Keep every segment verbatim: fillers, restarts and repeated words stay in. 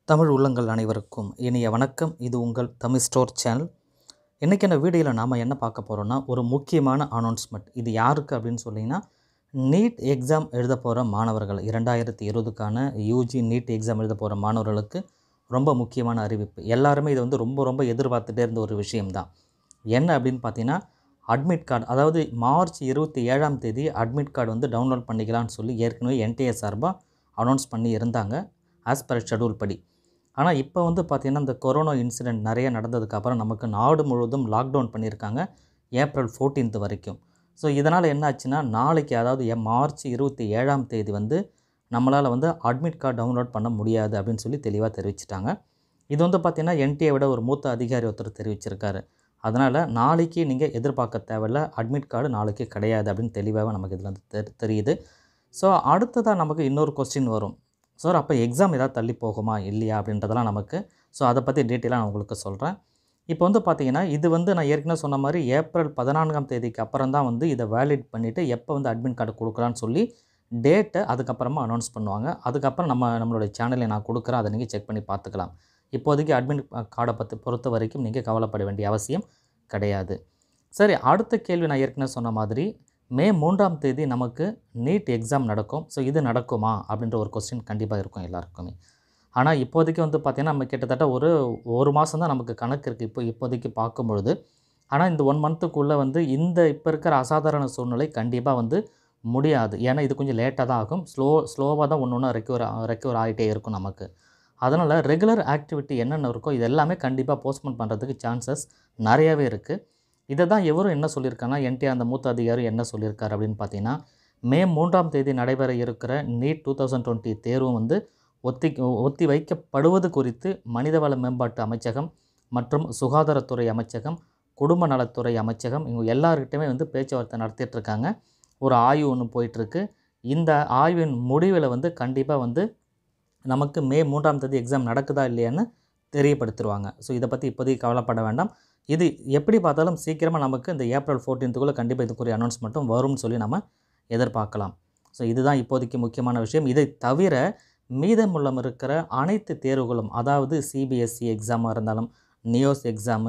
தமிழ் உள்ளங்கள் அனைவருக்கும் இனிய வணக்கம். இது உங்கள் தமிழ் ஸ்டோர் சேனல். இன்றைக்கான வீடியோவில் நாம் என்ன பார்க்க போகிறோன்னா, ஒரு முக்கியமான அனௌன்ஸ்மெண்ட். இது யாருக்கு அப்படின்னு சொல்லிங்கன்னா, நீட் எக்ஸாம் எழுத போகிற மாணவர்கள், இரண்டாயிரத்தி இருபதுக்கான யூஜி நீட் எக்ஸாம் எழுத போகிற மாணவர்களுக்கு ரொம்ப முக்கியமான அறிவிப்பு. எல்லாருமே இது வந்து ரொம்ப ரொம்ப எதிர்பார்த்துட்டே இருந்த ஒரு விஷயம்தான். என்ன அப்படின்னு பார்த்தீங்கன்னா, அட்மிட் கார்டு, அதாவது மார்ச் இருபத்தி ஏழாம் தேதி அட்மிட் கார்டு வந்து டவுன்லோட் பண்ணிக்கலாம்னு சொல்லி ஏற்கனவே என்டிஏ சார்பாக அனௌன்ஸ் பண்ணி இருந்தாங்க ஆஸ் பர் ஷெடியூல் படி. ஆனால் இப்போ வந்து பார்த்திங்கன்னா, இந்த கொரோனா இன்சிடெண்ட் நிறைய நடந்ததுக்கப்புறம் நமக்கு நாடு முழுவதும் லாக்டவுன் பண்ணியிருக்காங்க ஏப்ரல் பதினான்காம் வரைக்கும். ஸோ இதனால் என்ன ஆச்சுன்னா, நாளைக்கு அதாவது மார்ச் இருபத்தி ஏழாம் தேதி வந்து நம்மளால் வந்து அட்மிட் கார்டு டவுன்லோட் பண்ண முடியாது அப்படின்னு சொல்லி தெளிவாக தெரிவிச்சிட்டாங்க. இது வந்து பார்த்திங்கன்னா என்டிஏ விட ஒரு மூத்த அதிகாரி ஒருத்தர் தெரிவிச்சிருக்காரு. அதனால் நாளைக்கு நீங்கள் எதிர்பார்க்க தேவையில்ல, அட்மிட் கார்டு நாளைக்கு கிடையாது அப்படின்னு தெளிவாக நமக்கு இதில் வந்து தெ தெரியுது ஸோ அடுத்ததாக நமக்கு இன்னொரு கொஸ்டின் வரும். சார் அப்போ எக்ஸாம் ஏதாவது தள்ளி போகுமா இல்லையா அப்படின்றதெல்லாம் நமக்கு. ஸோ அதை பற்றி டீட்டெயிலாக நான் உங்களுக்கு சொல்கிறேன். இப்போ வந்து பார்த்திங்கன்னா, இது வந்து நான் ஏற்கனவே சொன்ன மாதிரி ஏப்ரல் பதினான்காம் தேதிக்கு அப்புறம் தான் வந்து இதை வேலிட் பண்ணிவிட்டு எப்போ வந்து அட்மிட் கார்டு கொடுக்கலான்னு சொல்லி டேட்டை அதுக்கப்புறமா அனௌன்ஸ் பண்ணுவாங்க. அதுக்கப்புறம் நம்ம நம்மளுடைய சேனலில் நான் கொடுக்குறேன், அதை நீங்கள் செக் பண்ணி பார்த்துக்கலாம். இப்போதைக்கு அட்மிட் கார்டை பற்றி பொறுத்த வரைக்கும் நீங்கள் கவலைப்பட வேண்டிய அவசியம் கிடையாது. சரி, அடுத்த கேள்வி நான் ஏற்கனவே சொன்ன மாதிரி மே மூன்றாம் தேதி நமக்கு நீட் எக்ஸாம் நடக்கும். ஸோ இது நடக்குமா அப்படின்ற ஒரு கொஸ்டின் கண்டிப்பாக இருக்கும் எல்லாருக்குமே. ஆனால் இப்போதைக்கு வந்து பார்த்திங்கன்னா, நம்ம கிட்டத்தட்ட ஒரு ஒரு மாதம் தான் நமக்கு கணக்கு இருக்குது இப்போ இப்போதைக்கு பார்க்கும்பொழுது. ஆனால் இந்த ஒன் மந்த்துக்குள்ளே வந்து இந்த இப்போ இருக்கிற அசாதாரண சூழ்நிலை கண்டிப்பாக வந்து முடியாது. ஏன்னா இது கொஞ்சம் லேட்டாக தான் ஆகும். ஸ்லோ ஸ்லோவாக தான் ஒன்று ஒன்று ரெக்கவர் ரெக்கவர் ஆகிட்டே இருக்கும் நமக்கு. அதனால் ரெகுலர் ஆக்டிவிட்டி என்னென்ன இருக்கோ இது எல்லாமே கண்டிப்பாக போஸ்ட்போன் பண்ணுறதுக்கு சான்சஸ் நிறையாவே இருக்குது. இதை தான் எவரும் என்ன சொல்லியிருக்காங்கன்னா, என்டிஏ அந்த மூத்த அதிகாரி என்ன சொல்லியிருக்காரு அப்படின்னு பார்த்தீங்கன்னா, மே மூன்றாம் தேதி நடைபெற இருக்கிற நீட் டூ தௌசண்ட் டுவெண்ட்டி தேர்வும் வந்து ஒத்தி ஒத்தி வைக்கப்படுவது குறித்து மனிதவள மேம்பாட்டு அமைச்சகம் மற்றும் சுகாதாரத்துறை அமைச்சகம், குடும்ப நலத்துறை அமைச்சகம் இவங்க எல்லாருக்கிட்டையுமே வந்து பேச்சுவார்த்தை நடத்திட்டு இருக்காங்க. ஒரு ஆய்வு ஒன்று போயிட்டுருக்கு. இந்த ஆய்வின் முடிவில் வந்து கண்டிப்பாக வந்து நமக்கு மே மூன்றாம் தேதி எக்ஸாம் நடக்குதா இல்லையான்னு தெரியப்படுத்திடுவாங்க. ஸோ இதை பற்றி இப்போதைக்கு கவலைப்பட வேண்டாம். இது எப்படி பார்த்தாலும் சீக்கிரமாக நமக்கு இந்த ஏப்ரல் பதினான்குள்ளே கண்டிப்பாக இதுக்குரிய அனௌன்ஸ்மெண்ட்டும் வரும்னு சொல்லி நம்ம எதிர்பார்க்கலாம். ஸோ இதுதான் இப்போதைக்கு முக்கியமான விஷயம். இதை தவிர மீதமுள்ளம் இருக்கிற அனைத்து தேர்வுகளும், அதாவது சிபிஎஸ்சி எக்ஸாமாக இருந்தாலும், நியோஸ் எக்ஸாமு,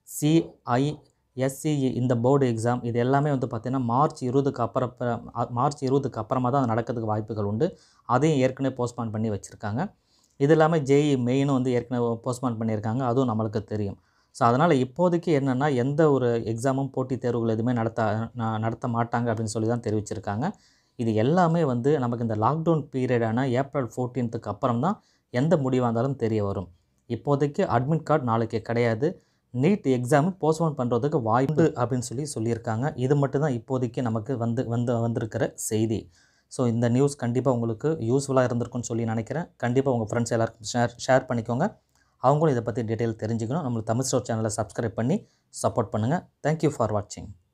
சிஐஎஸ்சிஇ இந்த போர்டு எக்ஸாம், இது எல்லாமே வந்து பார்த்திங்கன்னா மார்ச் இருபதுக்கு அப்புறம் மார்ச் இருபதுக்கு அப்புறமா தான் நடக்கிறதுக்கு வாய்ப்புகள் உண்டு. அதையும் ஏற்கனவே போஸ்ட்பான் பண்ணி வச்சுருக்காங்க. இது இல்லாமல் ஜேஇ மெயினும் வந்து ஏற்கனவே போஸ்ட்பான் பண்ணியிருக்காங்க, அதுவும் நம்மளுக்கு தெரியும். ஸோ அதனால் இப்போதைக்கு என்னென்னா, எந்த ஒரு எக்ஸாமும் போட்டித் தேர்வுகள் எதுவுமே நடத்த நடத்த மாட்டாங்க அப்படின்னு சொல்லி தான் தெரிவிச்சிருக்காங்க. இது எல்லாமே வந்து நமக்கு இந்த லாக்டவுன் பீரியடான ஏப்ரல் பதினான்குக்கு அப்புறம் தான் எந்த முடிவாக இருந்தாலும் தெரிய வரும். இப்போதைக்கு அட்மிட் கார்டு நாளைக்கு கிடையாது. நீட் எக்ஸாமு போஸ்ட்போன் பண்ணுறதுக்கு வாய்ப்பு அப்படின்னு சொல்லி சொல்லியிருக்காங்க. இது மட்டும் தான் இப்போதைக்கு நமக்கு வந்து வந்து வந்திருக்கிற செய்தி. ஸோ இந்த நியூஸ் கண்டிப்பாக உங்களுக்கு யூஸ்ஃபுல்லாக இருந்திருக்குன்னு சொல்லி நினைக்கிறேன். கண்டிப்பாக உங்கள் ஃப்ரெண்ட்ஸ் எல்லாருக்கும் ஷேர் ஷேர் பண்ணிக்கோங்க. அவங்களும் இதை பற்றி டீட்டெயில் தெரிஞ்சுக்கணும். நம்மளுக்கு தமிழ் ஸ்டோர் சேனலை சப்ஸ்கிரைப் பண்ணி சப்போர்ட் பண்ணுங்கள். தேங்க்யூ ஃபார் வாட்சிங்.